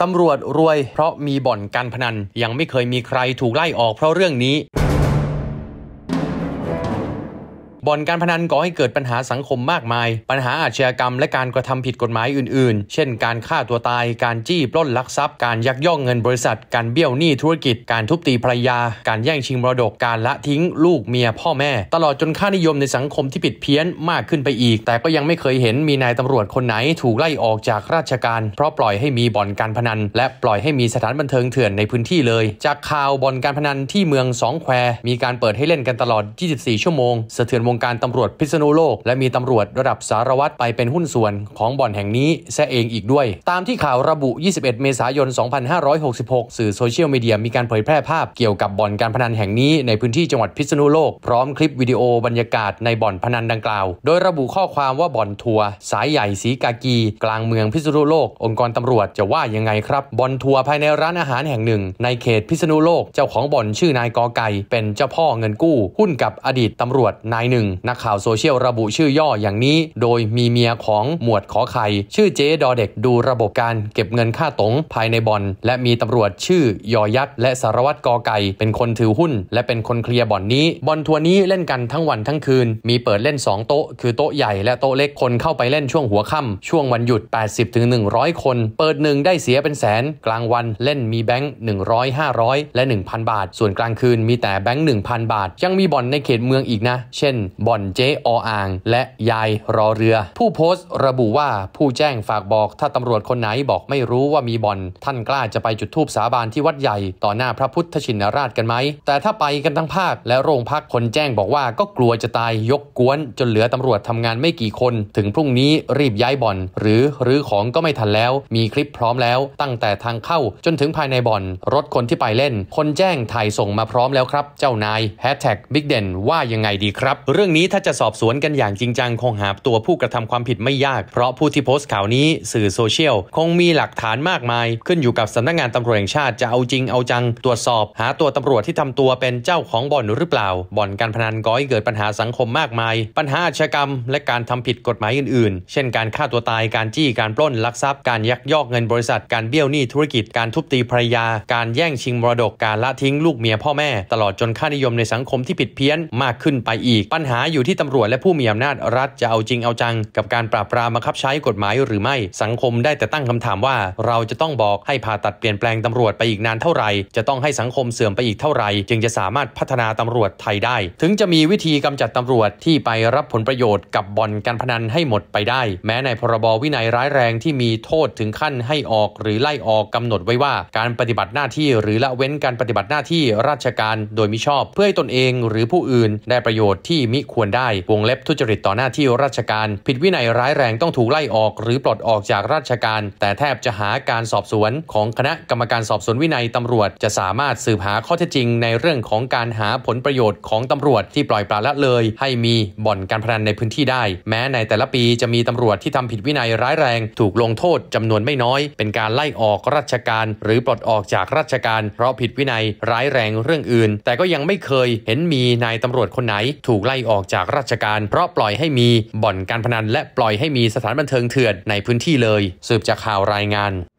ตำรวจรวยเพราะมีบ่อนการพนันยังไม่เคยมีใครถูกไล่ออกเพราะเรื่องนี้บ่อนการพนันก่อให้เกิดปัญหาสังคมมากมายปัญหาอาชญากรรมและการกระทำผิดกฎหมายอื่นๆเช่นการฆ่าตัวตายการจี้ปล้นลักทรัพย์การยักยอกเงินบริษัทการเบี้ยวหนี้ธุรกิจการทุบตีภรรยาการแย่งชิงมรดกการละทิ้งลูกเมียพ่อแม่ตลอดจนค่านิยมในสังคมที่ผิดเพี้ยนมากขึ้นไปอีกแต่ก็ยังไม่เคยเห็นมีนายตำรวจคนไหนถูกไล่ออกจากราชการเพราะปล่อยให้มีบ่อนการพนันและปล่อยให้มีสถานบันเทิงเถื่อนในพื้นที่เลยจากข่าวบ่อนการพนันที่เมืองสองแควมีการเปิดให้เล่นกันตลอด24ชั่วโมงสะเทือนวงการตำรวจพิษณุโลกและมีตำรวจระดับสารวัตรไปเป็นหุ้นส่วนของบ่อนแห่งนี้ซะเองอีกด้วยตามที่ข่าวระบุ21เมษายน2566สื่อโซเชียลมีเดียมีการเผยแพร่ภาพเกี่ยวกับบ่อนการพนันแห่งนี้ในพื้นที่จังหวัดพิษณุโลกพร้อมคลิปวิดีโอบรรยากาศในบ่อนพนันดังกล่าวโดยระบุข้อความว่าบ่อนทัวร์สายใหญ่สีกากีกลางเมืองพิษณุโลกองค์กรตำรวจจะว่ายังไงครับบ่อนทัวร์ภายในร้านอาหารแห่งหนึ่งในเขตพิษณุโลกเจ้าของบ่อนชื่อนายกอไก่เป็นเจ้าพ่อเงินกู้หุ้นกับอดีตตำรวจนายหนึ่งนักข่าวโซเชียลระบุชื่อย่ออย่างนี้โดยมีเมียของหมวดขอไข่ชื่อเจ๊ดอเด็กดูระบบการเก็บเงินค่าตงภายในบ่อนและมีตำรวจชื่อยอยักษ์และสารวัตรกอไก่เป็นคนถือหุ้นและเป็นคนเคลียร์บ่อนนี้บ่อนทัวร์นี้เล่นกันทั้งวันทั้งคืนมีเปิดเล่น2โต๊ะคือโต๊ะใหญ่และโต๊ะเล็กคนเข้าไปเล่นช่วงหัวค่ำช่วงวันหยุด 80-100 คนเปิดหนึ่งได้เสียเป็นแสนกลางวันเล่นมีแบงค์100 500และ 1,000 บาทส่วนกลางคืนมีแต่แบงค์ 1,000 บาทยังมีบ่อนในเขตเมืองอีกนะเช่นบ่อนเจ๊ออ่างและยายรอเรือผู้โพสต์ระบุว่าผู้แจ้งฝากบอกถ้าตำรวจคนไหนบอกไม่รู้ว่ามีบ่อนท่านกล้าจะไปจุดธูปสาบานที่วัดใหญ่ต่อหน้าพระพุทธชินราชกันไหมแต่ถ้าไปกันทั้งภาคและโรงพักคนแจ้งบอกว่าก็กลัวจะตายยกกวนจนเหลือตำรวจทำงานไม่กี่คนถึงพรุ่งนี้รีบย้ายบ่อนหรือรื้อของก็ไม่ทันแล้วมีคลิปพร้อมแล้วตั้งแต่ทางเข้าจนถึงภายในบ่อนรถคนที่ไปเล่นคนแจ้งถ่ายส่งมาพร้อมแล้วครับเจ้านาย#BigDenว่ายังไงดีครับเรื่องนี้ถ้าจะสอบสวนกันอย่างจริงจังคงหาตัวผู้กระทำความผิดไม่ยากเพราะผู้ที่โพสต์ข่าวนี้สื่อโซเชียลคงมีหลักฐานมากมายขึ้นอยู่กับสำนักงานตำรวจแห่งชาติจะเอาจริงเอาจังตรวจสอบหาตัวตำรวจที่ทำตัวเป็นเจ้าของบ่อนหรือเปล่าบ่อนการพนันก่อให้เกิดปัญหาสังคมมากมายปัญหาอาชญากรรมและการทำผิดกฎหมายอื่นๆเช่นการฆ่าตัวตายการจี้การปล้นลักทรัพย์การยักยอกเงินบริษัทการเบี้ยวหนี้ธุรกิจการทุบตีภรรยาการแย่งชิงมรดกการละทิ้งลูกเมียพ่อแม่ตลอดจนค่านิยมในสังคมที่ผิดเพี้ยนมากขึ้นไปอีกปัญหาอยู่ที่ตำรวจและผู้มีอำนาจรัฐจะเอาจริงเอาจังกับการปราบปรามบังคับใช้กฎหมายหรือไม่สังคมได้แต่ตั้งคำถามว่าเราจะต้องบอกให้ผ่าตัดเปลี่ยนแปลงตำรวจไปอีกนานเท่าไหร่จะต้องให้สังคมเสื่อมไปอีกเท่าไหร่จึงจะสามารถพัฒนาตำรวจไทยได้ถึงจะมีวิธีกำจัดตำรวจที่ไปรับผลประโยชน์กับบ่อนการพนันให้หมดไปได้แม้ในพรบวินัยร้ายแรงที่มีโทษถึงขั้นให้ออกหรือไล่ออกกำหนดไว้ว่าการปฏิบัติหน้าที่หรือละเว้นการปฏิบัติหน้าที่ราชการโดยมิชอบเพื่อให้ตนเองหรือผู้อื่นได้ประโยชน์ที่มิควรได้วงเล็บทุจริตต่อหน้าที่ราชการผิดวินัยร้ายแรงต้องถูกไล่ออกหรือปลดออกจากราชการแต่แทบจะหาการสอบสวนของคณะกรรมการสอบสวนวินัยตำรวจจะสามารถสืบหาข้อเท็จจริงในเรื่องของการหาผลประโยชน์ของตำรวจที่ปล่อยปละละเลยให้มีบ่อนการพนันในพื้นที่ได้แม้ในแต่ละปีจะมีตำรวจที่ทำผิดวินัยร้ายแรงถูกลงโทษจำนวนไม่น้อยเป็นการไล่ออกราชการหรือปลดออกจากราชการเพราะผิดวินัยร้ายแรงเรื่องอื่นแต่ก็ยังไม่เคยเห็นมีนายตำรวจคนไหนถูกไล่ออกจากราชการเพราะปล่อยให้มีบ่อนการพนันและปล่อยให้มีสถานบันเทิงเถื่อนในพื้นที่เลยสืบจากข่าวรายงาน